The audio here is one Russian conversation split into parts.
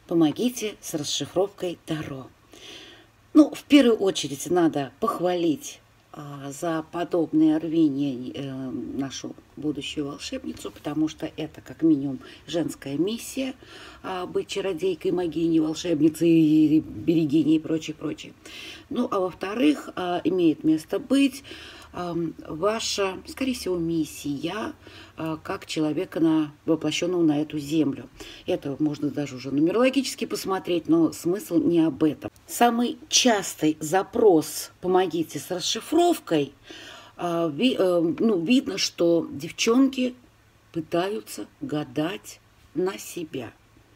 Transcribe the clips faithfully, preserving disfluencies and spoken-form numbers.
Помогите с расшифровкой Таро. Ну, в первую очередь надо похвалить а, за подобное рвение э, нашу будущую волшебницу, потому что это как минимум женская миссия а, быть чародейкой, магиней, волшебницей, берегиней и прочее, прочее. Ну, а во-вторых, а, имеет место быть а, ваша, скорее всего, миссия а, как человека, на, воплощенного на эту землю. Это можно даже уже нумерологически посмотреть, но смысл не об этом. Самый частый запрос «помогите с расшифровкой», а, ви, а, ну, видно, что девчонки пытаются гадать на себя.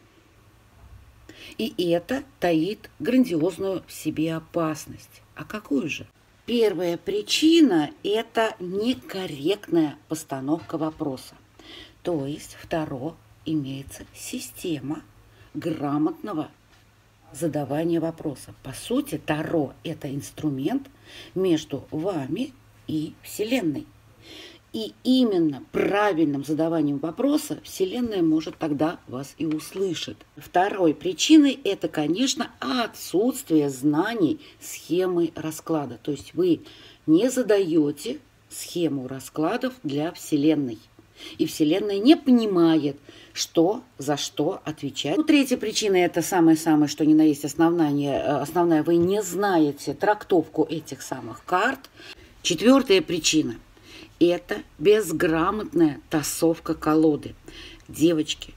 И это таит грандиозную в себе опасность. А какую же? Первая причина – это некорректная постановка вопроса. То есть в Таро имеется система грамотного задавания вопроса. По сути, Таро – это инструмент между вами и Вселенной. И именно правильным задаванием вопроса Вселенная может тогда вас и услышит. Второй причиной это, конечно, отсутствие знаний схемы расклада. То есть вы не задаете схему раскладов для Вселенной. И Вселенная не понимает, что за что отвечать. Ну, третья причина – это самое-самое, что ни на есть основная, основная. Вы не знаете трактовку этих самых карт. Четвертая причина – это безграмотная тасовка колоды. Девочки,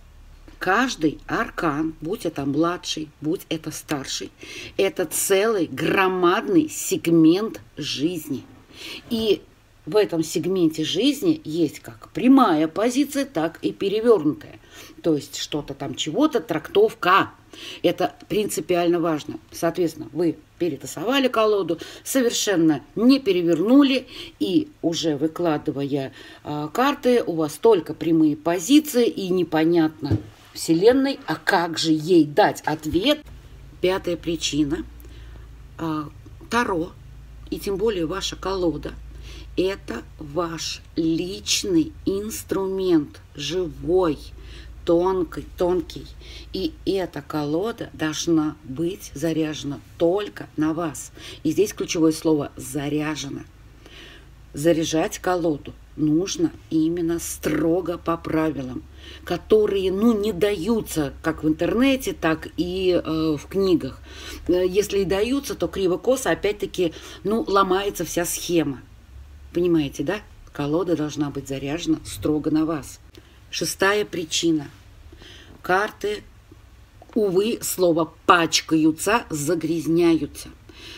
каждый аркан, будь это младший, будь это старший, это целый громадный сегмент жизни. И в этом сегменте жизни есть как прямая позиция, так и перевернутая. То есть что-то там чего-то, трактовка. Это принципиально важно. Соответственно, вы перетасовали колоду, совершенно не перевернули, и уже выкладывая э, карты, у вас только прямые позиции, и непонятно Вселенной, а как же ей дать ответ? Пятая причина. Э, Таро, и тем более ваша колода, это ваш личный инструмент, живой, тонкий, тонкий. И эта колода должна быть заряжена только на вас. И здесь ключевое слово «заряжена». Заряжать колоду нужно именно строго по правилам, которые, ну, не даются как в интернете, так и э, в книгах. Если и даются, то криво-косо, опять-таки, ну, ломается вся схема. Понимаете, да? Колода должна быть заряжена строго на вас. Шестая причина. Карты, увы, слово «пачкаются», загрязняются.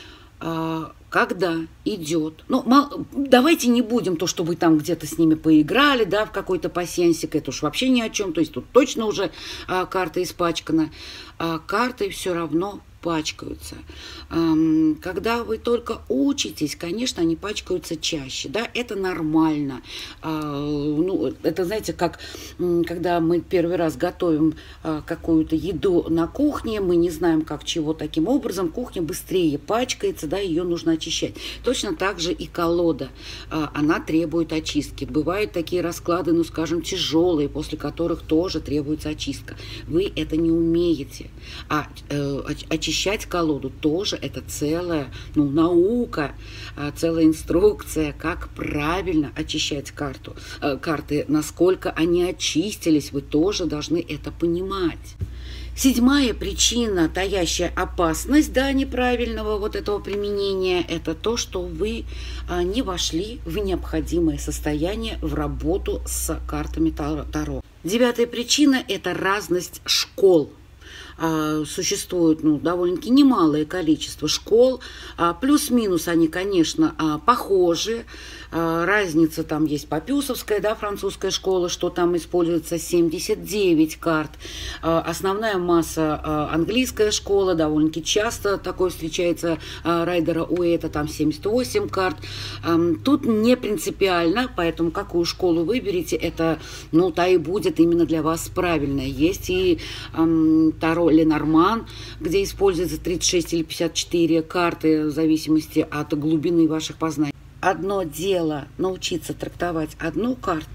Когда идет... Ну, мало, давайте не будем то, что вы там где-то с ними поиграли, да, в какой-то пасьянсик, это уж вообще ни о чем. То есть тут точно уже а, карта испачкана. А карты все равно пачкаются. Когда вы только учитесь, конечно, они пачкаются чаще, да, это нормально. Ну, это, знаете, как когда мы первый раз готовим какую-то еду на кухне, мы не знаем, как чего таким образом, кухня быстрее пачкается, да, ее нужно очищать. Точно так же и колода, она требует очистки. Бывают такие расклады, ну, скажем, тяжелые, после которых тоже требуется очистка. Вы это не умеете, а очищать Очищать колоду тоже это целая, ну, наука, целая инструкция, как правильно очищать карту, карты, насколько они очистились, вы тоже должны это понимать. Седьмая причина, таящая опасность, да, неправильного вот этого применения, это то, что вы не вошли в необходимое состояние в работу с картами Таро. Девятая причина – это разность школ. Существует, ну, довольно-таки немалое количество школ. Плюс-минус они, конечно, похожи. Разница там есть попюсовская, да, французская школа, что там используется семьдесят девять карт. Основная масса английская школа, довольно-таки часто такое встречается, Райдера Уэйта, там семьдесят восемь карт. Тут не принципиально, поэтому какую школу выберете, это, ну, та и будет именно для вас правильная. Есть и Таро Ленорман, где используется тридцать шесть или пятьдесят четыре карты в зависимости от глубины ваших познаний. Одно дело научиться трактовать одну карту,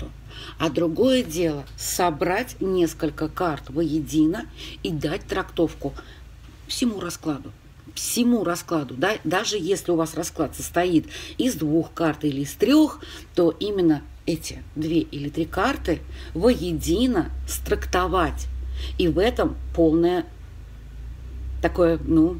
А другое дело собрать несколько карт воедино и дать трактовку всему раскладу. Всему раскладу, да, даже если у вас расклад состоит из двух карт или из трех, то именно эти две или три карты воедино страктовать. И в этом полное такое, ну,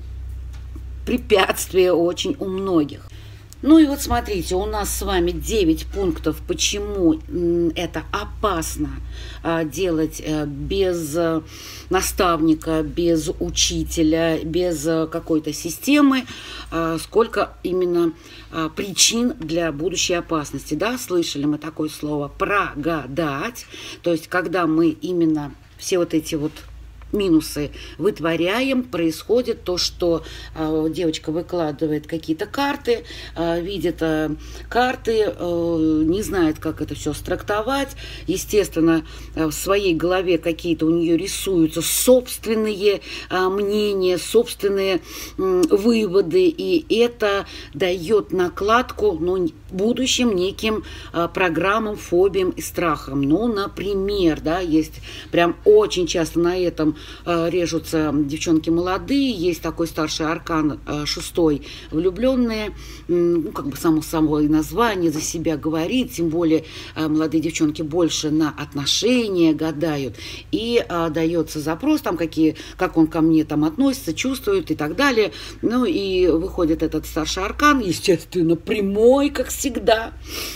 препятствие очень у многих. Ну и вот смотрите, у нас с вами девять пунктов, почему это опасно делать без наставника, без учителя, без какой-то системы, сколько именно причин для будущей опасности. Да, слышали мы такое слово «прогадать», то есть когда мы именно все вот эти вот минусы вытворяем, происходит то, что э, девочка выкладывает какие-то карты, э, видит э, карты, э, не знает, как это все страктовать. Естественно, э, в своей голове какие-то у нее рисуются собственные э, мнения, собственные э, выводы, и это дает накладку, ну, будущим неким э, программам, фобиям и страхам. Ну, например, да, есть прям очень часто на этом режутся девчонки молодые, есть такой старший аркан шестой, влюбленные, ну, как бы само самое название за себя говорит, тем более молодые девчонки больше на отношения гадают, и а, дается запрос, там, какие, как он ко мне там относится, чувствует и так далее, ну, и выходит этот старший аркан, естественно, прямой, как всегда,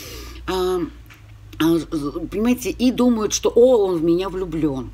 а, а, понимаете, и думают, что, о, он в меня влюблен.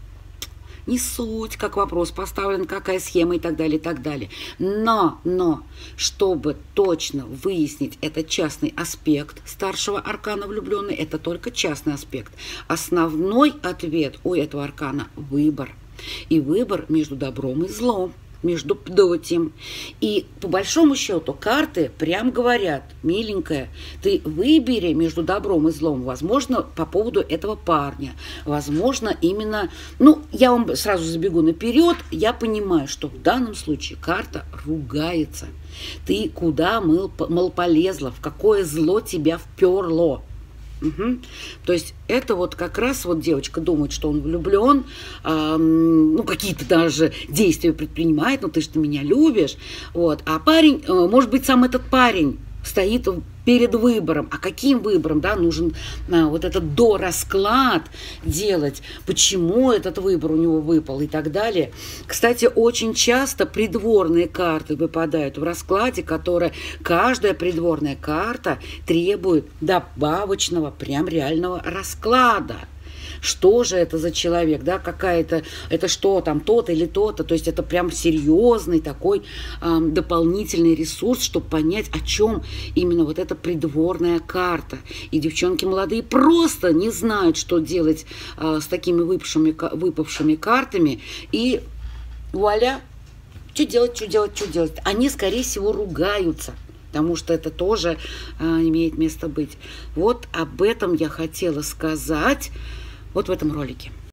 Не суть, как вопрос поставлен, какая схема и так далее, и так далее. Но, но, чтобы точно выяснить этот частный аспект старшего аркана влюбленный, это только частный аспект. Основной ответ у этого аркана – выбор. И выбор между добром и злом, между плотью. И по большому счету карты прям говорят: миленькая, ты выбери между добром и злом, возможно, по поводу этого парня, возможно, именно, ну, я вам сразу забегу наперед, я понимаю, что в данном случае карта ругается. Ты куда, мол, мол, полезла, в какое зло тебя вперло. Угу. То есть это вот как раз вот девочка думает, что он влюблен, э, ну, какие-то даже действия предпринимает, ну, ты же меня любишь, вот, а парень, э, может быть, сам этот парень стоит перед выбором. А каким выбором, да, нужен а, вот этот дорасклад делать, почему этот выбор у него выпал и так далее. Кстати, очень часто придворные карты выпадают в раскладе, которая, каждая придворная карта требует добавочного, прям реального расклада. Что же это за человек, да, какая-то, это что там, то-то или то-то, то есть это прям серьезный такой э, дополнительный ресурс, чтобы понять, о чем именно вот эта придворная карта. И девчонки молодые просто не знают, что делать э, с такими выпавшими, выпавшими картами, и вуаля, что делать, что делать, что делать. Они, скорее всего, ругаются, потому что это тоже э, имеет место быть. Вот об этом я хотела сказать вот в этом ролике.